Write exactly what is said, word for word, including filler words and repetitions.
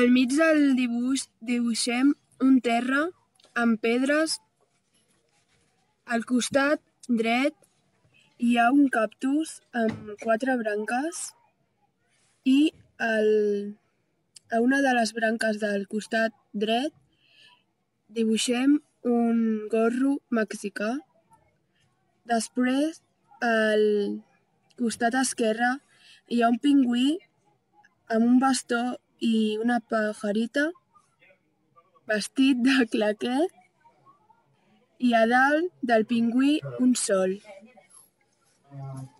Al mig del dibuix dibuixem un terra amb pedres. Al costat dret hi ha un cactus amb quatre branques i el, a una de les branques del costat dret dibuixem un gorro mexicà. Després, al costat esquerre, hi ha un pingüí amb un bastó i una pajarita vestit de claqué i a dalt del pingüí un sol.